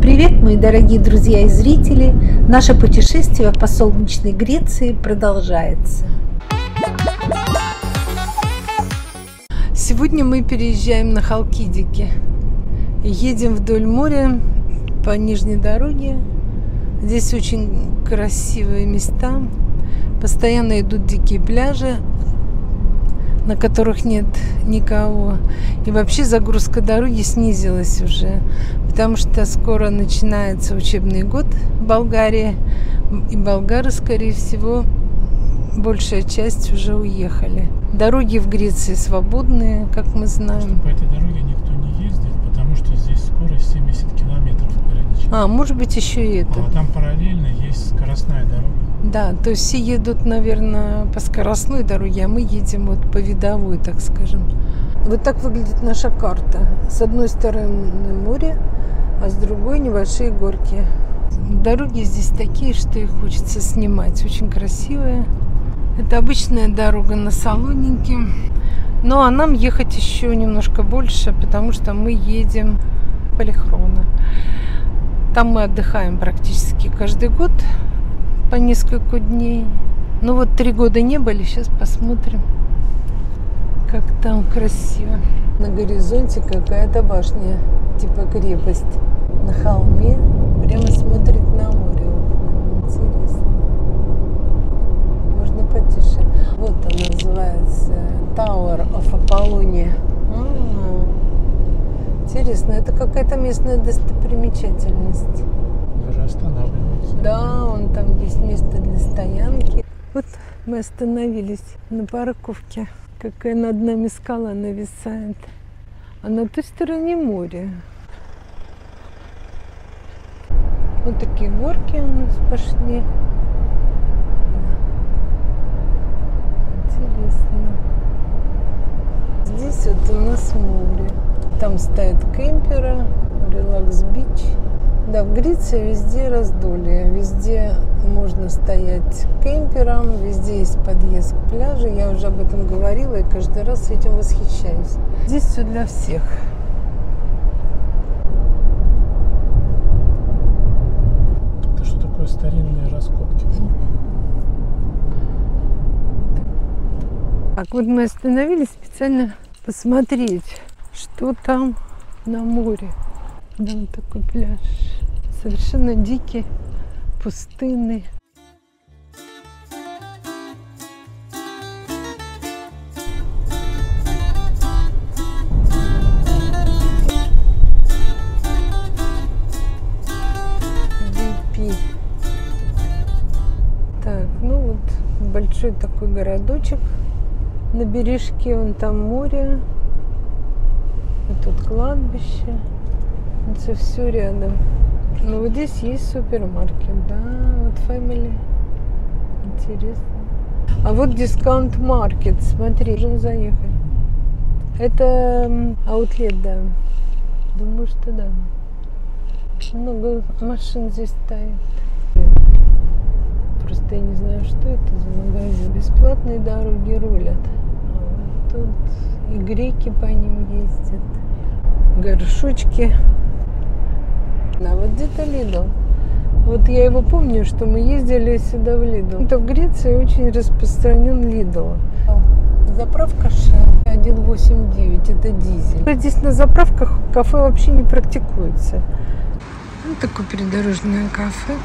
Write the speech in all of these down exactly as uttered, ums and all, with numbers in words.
Привет, мои дорогие друзья и зрители! Наше путешествие по солнечной Греции продолжается. Сегодня мы переезжаем на Халкидики. Едем вдоль моря по нижней дороге. Здесь очень красивые места. Постоянно идут дикие пляжи, на которых нет никого. И вообще загрузка дороги снизилась уже, потому что скоро начинается учебный год в Болгарии, и болгары, скорее всего, большая часть уже уехали. Дороги в Греции свободные, как мы знаем. По этой дороге никто не ездит, потому что здесь скорость семьдесят километров ограничена. А, может быть, еще и это. А там параллельно есть скоростная дорога. Да, то есть все едут, наверное, по скоростной дороге, а мы едем вот по видовой, так скажем. Вот так выглядит наша карта. С одной стороны море, а с другой небольшие горки. Дороги здесь такие, что их хочется снимать. Очень красивые. Это обычная дорога на Салоники. Ну, а нам ехать еще немножко больше, потому что мы едем в Полихроно. Там мы отдыхаем практически каждый год по несколько дней. Ну вот три года не были, сейчас посмотрим, как там красиво. На горизонте какая-то башня, типа крепость. На холме прямо смотрит на море. Интересно. Можно потише. Вот он называется Tower of Apollonia. А-а-а. Интересно, это какая-то местная достопримечательность. Даже останавливается. Да, он там есть место для стоянки. Вот мы остановились на парковке. Какая над нами скала нависает. А на той стороне море. Вот такие горки у нас пошли. Интересно. Здесь вот у нас море. Там стоят кемперы, релакс-бич. Да, в Греции везде раздолье, везде можно стоять кемпером, везде есть подъезд к пляжу. Я уже об этом говорила и каждый раз этим восхищаюсь. Здесь все для всех. Это что такое старинные раскопки? Так вот мы остановились специально посмотреть, что там на море. Да, вот такой пляж. Совершенно дикий, пустынный. ви пи. Так, ну вот большой такой городочек на бережке, вон там море. И тут кладбище. Это все рядом. Ну вот здесь есть супермаркет, да, вот Family. Интересно. А вот дискаунт маркет, смотри, можем заехать. Это аутлет, да. Думаю, что да. Много машин здесь стоит. Просто я не знаю, что это за магазин. Бесплатные дороги рулят. А вот тут и греки по ним ездят. Горшочки. А вот где-то Lidl. Вот я его помню, что мы ездили сюда в Lidl. Это в Греции очень распространен Lidl. Заправка Shell один восемь девять, это дизель. Здесь на заправках кафе вообще не практикуется. Вот такое придорожное кафе.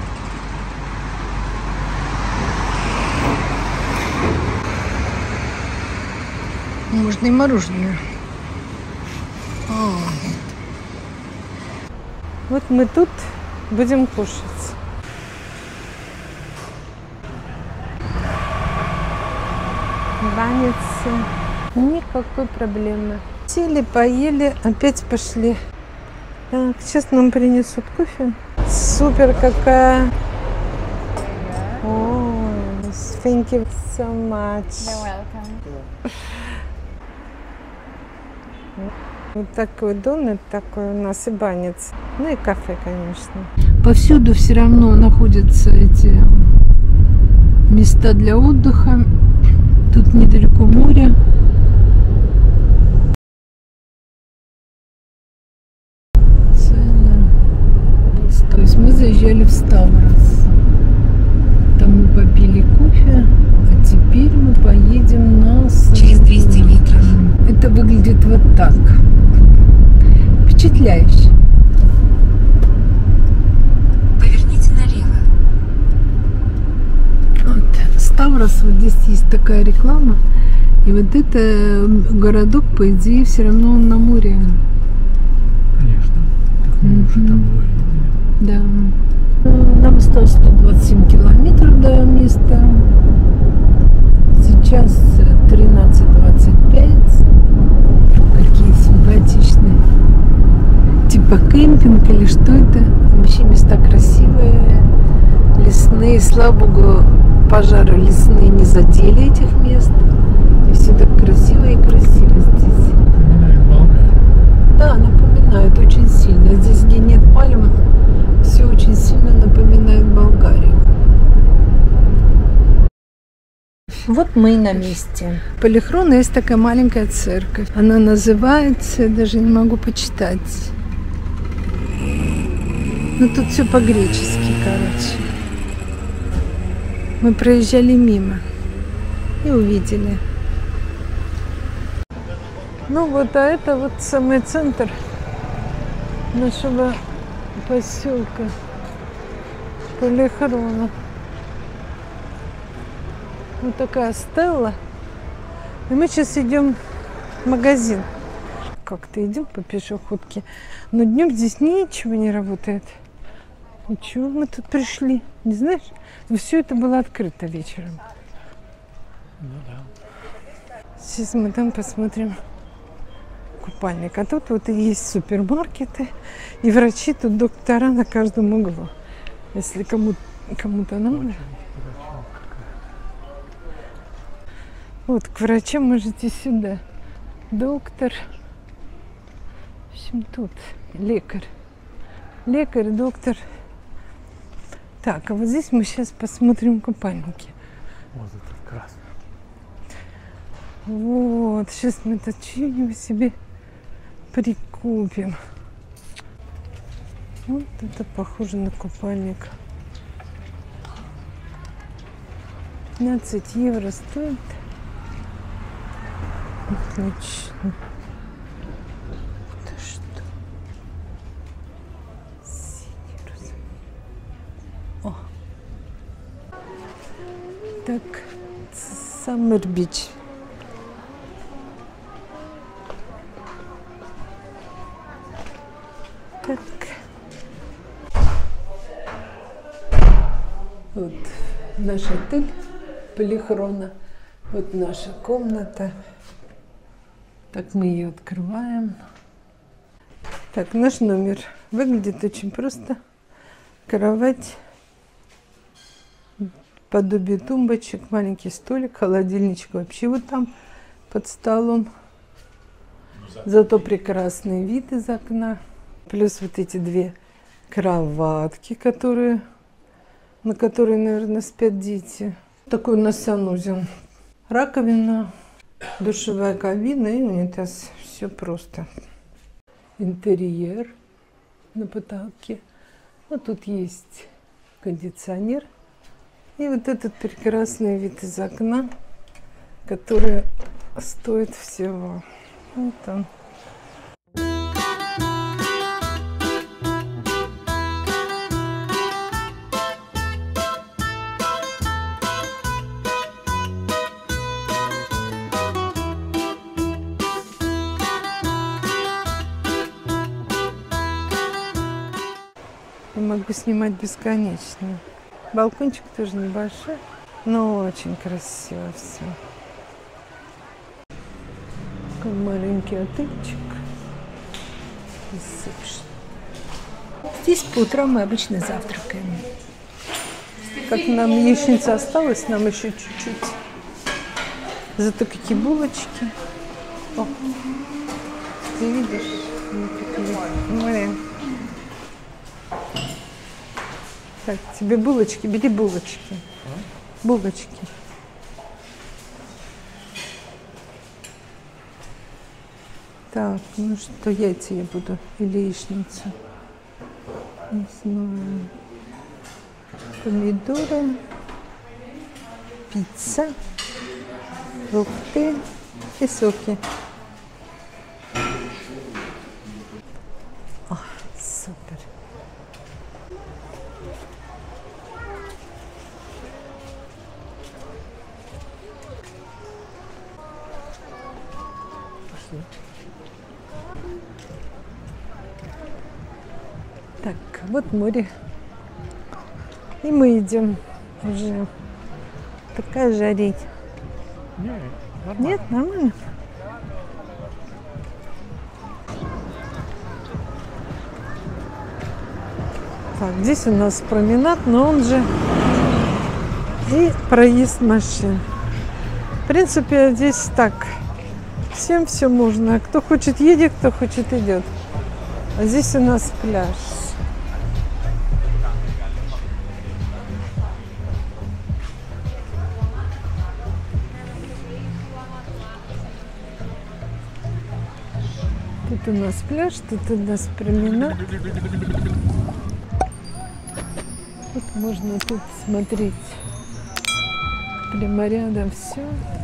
Можно и мороженое. О. Вот мы тут будем кушать. Баницы. Никакой проблемы. Сели, поели, опять пошли. Так, сейчас нам принесут кофе. Супер какая. О, thank you so much. You're welcome. Вот такой донат такой у нас и банец. Ну и кафе, конечно. Повсюду все равно находятся эти места для отдыха. Тут недалеко море. Цены. приезжали в Ставрос. Там мы попили кофе, а теперь мы поедем на... Через двести метров. Это выглядит вот так. Впечатляюще. Поверните налево. Вот. Ставрос, вот здесь есть такая реклама. И вот это городок, по идее, все равно он на море. Конечно. Так мы уже там его видели. Да. Нам осталось сто двадцать семь километров до места. Сейчас тринадцать двадцать пять. Какие симпатичные. Типа кемпинг или что это? Вообще места красивые, лесные. Слава богу, пожары лесные не задели этих мест. И все так красиво и красиво здесь. Напоминает Болгарию. Да, напоминает очень сильно. Здесь, где нет пальм, все очень сильно напоминает Болгарию. Вот мы и на месте. Полихрона есть такая маленькая церковь. Она называется, я даже не могу почитать. Ну тут все по-гречески, короче. Мы проезжали мимо и увидели. Ну вот, а это вот самый центр нашего поселка Полихрона. Вот такая стелла. И мы сейчас идем в магазин. Как-то идем по пешеходке. Но днем здесь ничего не работает. Ничего, мы тут пришли. Не знаешь? Все это было открыто вечером. Ну да. Сейчас мы там посмотрим купальник. А тут вот и есть супермаркеты. И врачи, тут доктора на каждом углу. Если кому- кому-то надо. Вот, к врачам можете сюда. Доктор. В общем, тут лекарь. Лекарь, доктор. Так, а вот здесь мы сейчас посмотрим купальники. Вот этот красный. Вот, сейчас мы тут что-нибудь себе прикупим. Вот это похоже на купальник. пятнадцать евро стоит. Отлично. Это что? Синий розовый. О. Так, Summer Beach. Так. Вот наш отель Полихрона. Вот наша комната. Так мы ее открываем. Так, наш номер выглядит очень просто. Кровать, подобие тумбочек, маленький столик, холодильничек вообще вот там под столом. Зато прекрасный вид из окна. Плюс вот эти две кроватки, которые, на которые, наверное, спят дети. Такой у нас санузел. Раковина, душевая кабина и унитаз. Все просто. Интерьер на потолке. Вот тут есть кондиционер. И вот этот прекрасный вид из окна, который стоит всего. Вот он. Я могу снимать бесконечно. Балкончик тоже небольшой, но очень красиво все. Такой маленький отельчик. Здесь по утрам мы обычно завтракаем. Как нам яичница осталась, нам еще чуть-чуть. Зато какие булочки. О, ты видишь? Блин. Так, тебе булочки, бери булочки. А? Булочки. Так, ну что, яйца я буду или яичницу? Не знаю. помидоры, пицца, фрукты и соки. О, супер. Пошли. Так, вот море. И мы идем уже. Такая жарень. Не, нормально. Нет, нормально. Так, здесь у нас променад, но он же и проезд машин. В принципе, здесь так. Всем все можно. Кто хочет, едет, кто хочет, идет. А здесь у нас пляж. Тут у нас пляж, тут у нас променад. Тут можно тут смотреть прямо рядом все.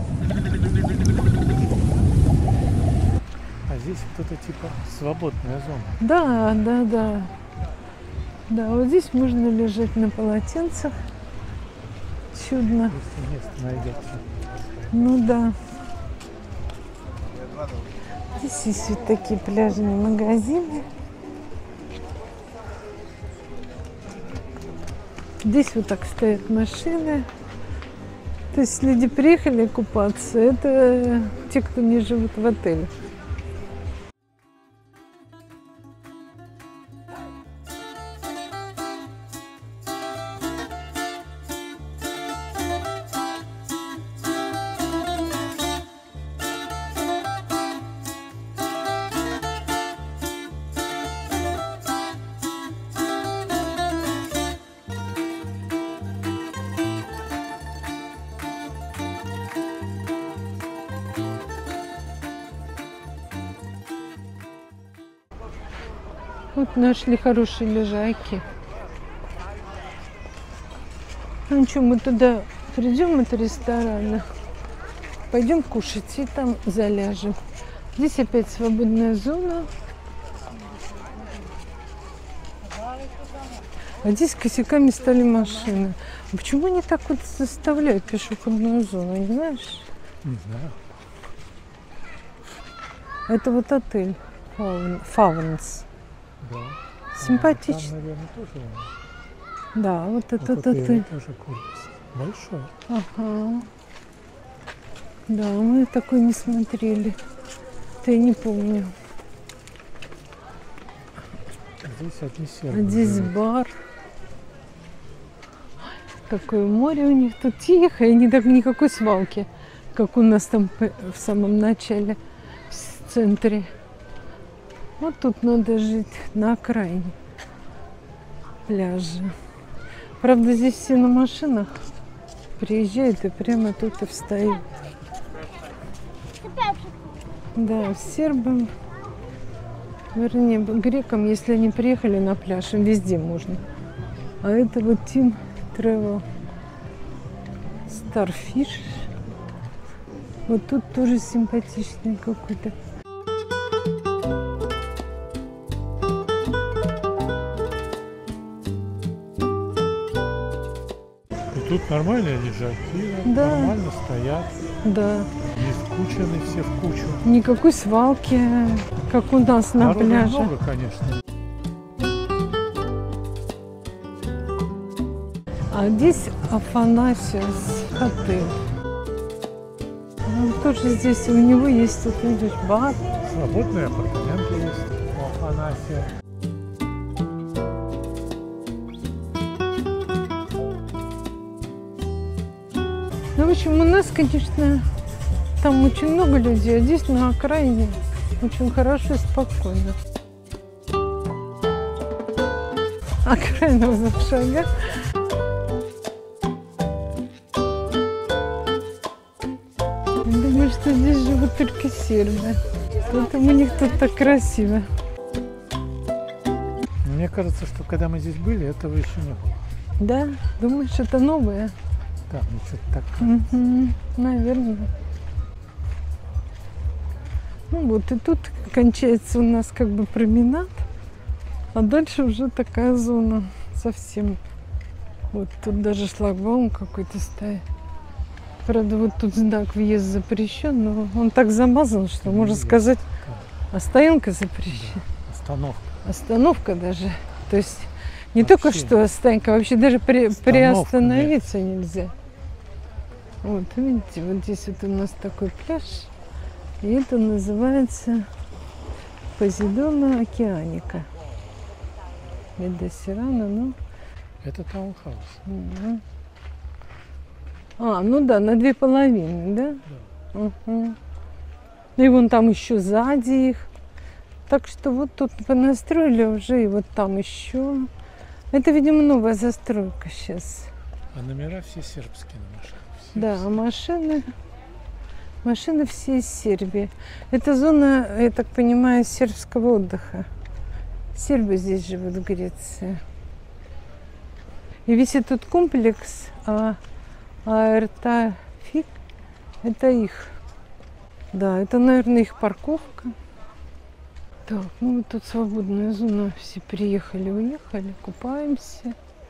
А здесь кто-то типа свободная зона. Да, да, да. Да, вот здесь можно лежать на полотенцах. Чудно. Если место найдется. Ну да. Здесь есть вот такие пляжные магазины. Здесь вот так стоят машины. То есть люди приехали купаться. Это те, кто не живут в отеле. Вот нашли хорошие лежайки. Ну что, мы туда придем, это ресторан. Пойдем кушать и там заляжем. Здесь опять свободная зона. А здесь косяками стали машины. А почему они так вот заставляют пешеходную зону, не знаешь? Не знаю. Это вот отель Фаунс. Да. Симпатично. Там, наверное, тоже. Да, вот Вот этот отель отель. тоже корпус. Большой. Ага. Да, мы такой не смотрели. Это я не помню. Здесь одни А сербы здесь живут. бар. Какое море у них тут тихо, и не так никакой свалки, как у нас там в самом начале, в центре. Вот тут надо жить на окраине пляжа. Правда, здесь все на машинах приезжают и прямо тут и встают. Да, сербам, вернее, грекам, если они приехали на пляж, им везде можно. А это вот Team Travel Starfish. Вот тут тоже симпатичный какой-то. И тут нормальные лежаки, Да. нормально стоят, Да. не скучены все в кучу. Никакой свалки, как у нас на Народу пляже. много, конечно. А здесь Афанасиус отель. Он тоже здесь, у него есть, тут видишь, бар. Свободные апартаменты есть у Афанасия. Ну, в общем, у нас, конечно, там очень много людей, а здесь на окраине очень хорошо и спокойно. Окраина в двух шагах. Думаю, что здесь живут только сербы. Поэтому у них тут так красиво. Мне кажется, что когда мы здесь были, этого еще не было. Да? Думаешь, это новое? Да, ну что-то так кажется. Угу, наверное. Ну вот и тут кончается у нас как бы променад, а дальше уже такая зона совсем. Вот тут даже шлагбаум какой-то стоит. Правда, вот тут знак въезд запрещен, но он так замазан, что можно сказать, а стоянка запрещена. Да, остановка. Остановка даже. То есть не Вообще. только что стоянка, вообще даже при, Остановка приостановиться нет. Нельзя. Вот, видите, вот здесь вот у нас такой пляж. И это называется Позидона Океаника. Меда Сирана, ну. Это таунхаус. Угу. А, ну да, на две половины, да? Да. Угу. Ну и вон там еще сзади их. Так что вот тут понастроили уже, и вот там еще. Это, видимо, новая застройка сейчас. А номера все сербские на машинах. Все, Да, все. а машины, машины все из Сербии. Это зона, я так понимаю, сербского отдыха. Сербы здесь живут в Греции. И весь этот комплекс а, Аэртафик, это их. Да, это, наверное, их парковка. Так, ну вот тут свободная зона. Все приехали, уехали, купаемся.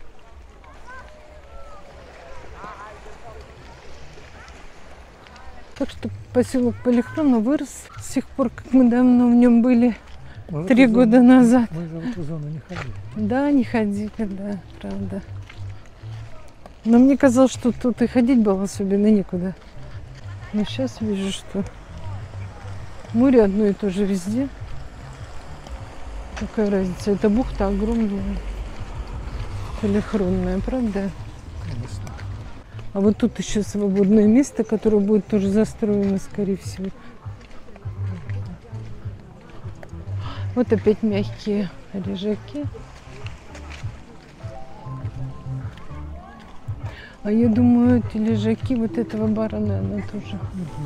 Так что поселок Полихрона вырос с тех пор, как мы давно в нем были, Мы в три эту года зону- назад. Мы же в эту зону не ходили. Да, не ходили, да, правда. Но мне казалось, что тут и ходить было особенно некуда. Но сейчас вижу, что море одно и то же везде. Какая разница? Это бухта огромная, полихронная, правда? Конечно. А вот тут еще свободное место, которое будет тоже застроено, скорее всего. Вот опять мягкие лежаки. А я думаю, эти лежаки вот этого бара, наверное, тоже.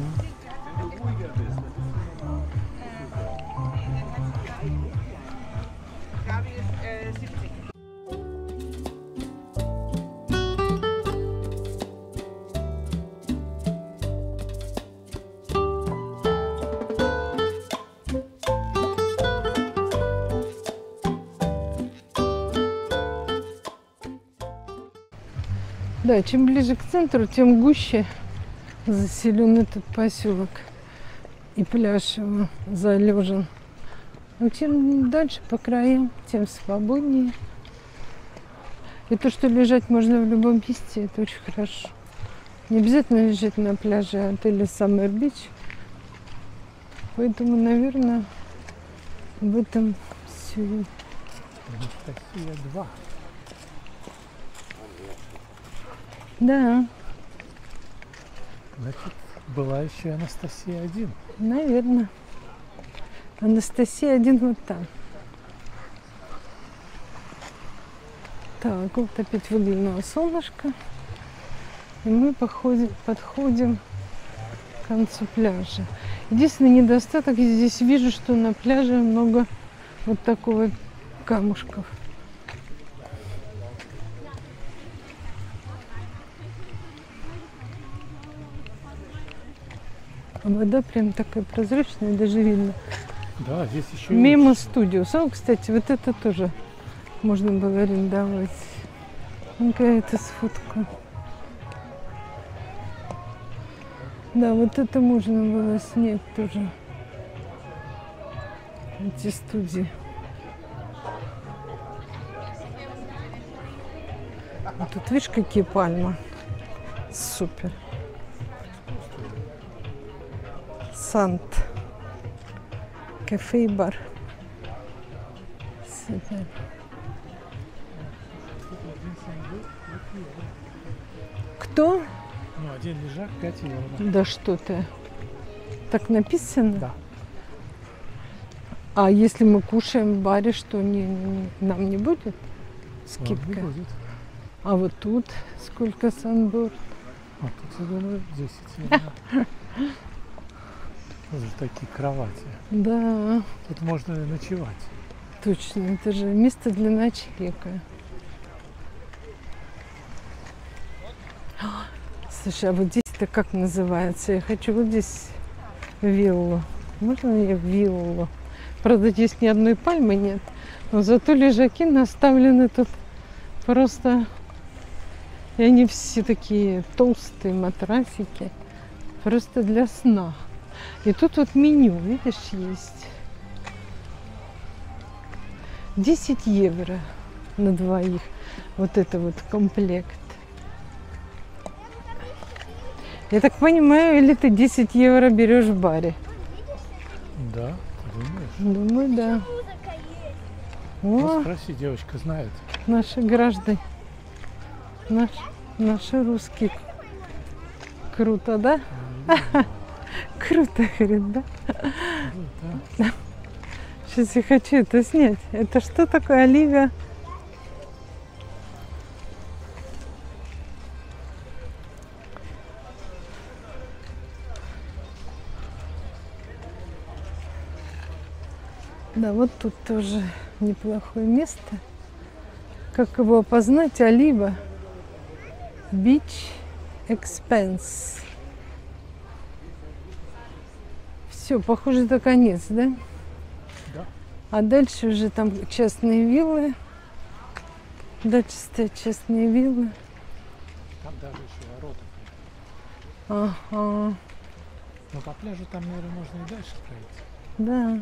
Да, чем ближе к центру, тем гуще заселен этот поселок. И пляж его залежен. Но чем дальше по краям, тем свободнее. И то, что лежать можно в любом месте, это очень хорошо. Не обязательно лежать на пляже отеля Summer Beach. Поэтому, наверное, в этом все. Анастасия два. Да, Значит, была еще Анастасия один. наверное. Анастасия один вот там. Так, вот опять выглянуло солнышко. И мы походим, подходим к концу пляжа. Единственный недостаток, я здесь вижу, что на пляже много вот такого камушков. А вода прям такая прозрачная, даже видно. Да, здесь еще Мимо студиус. А, кстати, вот это тоже можно было арендовать. Какая-то сфотка. Да, вот это можно было снять тоже. Эти студии. А тут видишь, какие пальмы. Супер. Сант. Кафе и бар. Супер. Кто? Ну, один лежак, пять евро. Да что ты. Так написано? Да. А если мы кушаем в баре, что не, не- нам не будет скидка? Вам не будет. А вот тут сколько санборд? А тут, я думаю, десять евро. Вот такие кровати. Да, Тут можно и ночевать. точно. Это же место для ночлега. Слушай, а вот здесь-то как называется? Я хочу вот здесь виллу. Можно мне виллу? Правда, здесь ни одной пальмы нет. Но зато лежаки наставлены тут просто... И они все такие толстые матрасики. Просто для сна. И тут вот меню, видишь, есть. десять евро на двоих. Вот это вот комплект. Я так понимаю, или ты десять евро берешь в баре? Да, думаешь? Думаю, да. Ну, О, спроси, девочка знает. наши граждане. Наш, наши русские. Круто, да? Круто, говорит, да? Круто. Сейчас я хочу это снять. Это что такое, Оливия? Да, вот тут тоже неплохое место. Как его опознать? Олива. Beach Expense. Все, похоже, это конец, да? Да. А дальше уже там частные виллы. Дальше стоят частные виллы. Там даже еще ворота. Ага, Но по пляжу там, наверное, можно и дальше пройти. да.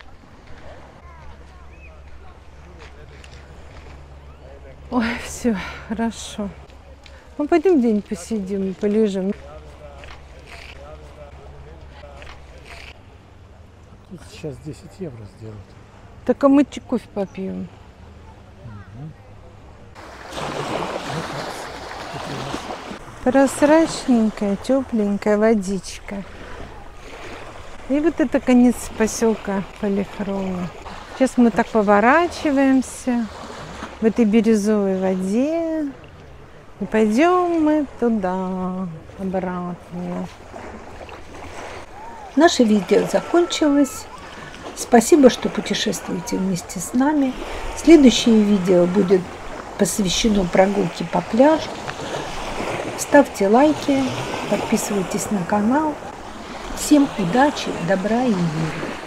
Ой, все, хорошо. Ну, пойдем день посидим, полежим. Тут сейчас десять евро сделают. Так а мы кофе попьем. Прозрачненькая, тепленькая водичка. И вот это конец поселка Полихрома. Сейчас мы так поворачиваемся в этой бирюзовой воде. И пойдем мы туда, обратно. Наше видео закончилось. Спасибо, что путешествуете вместе с нами. Следующее видео будет посвящено прогулке по пляжу. Ставьте лайки, подписывайтесь на канал. Всем удачи, добра и мира.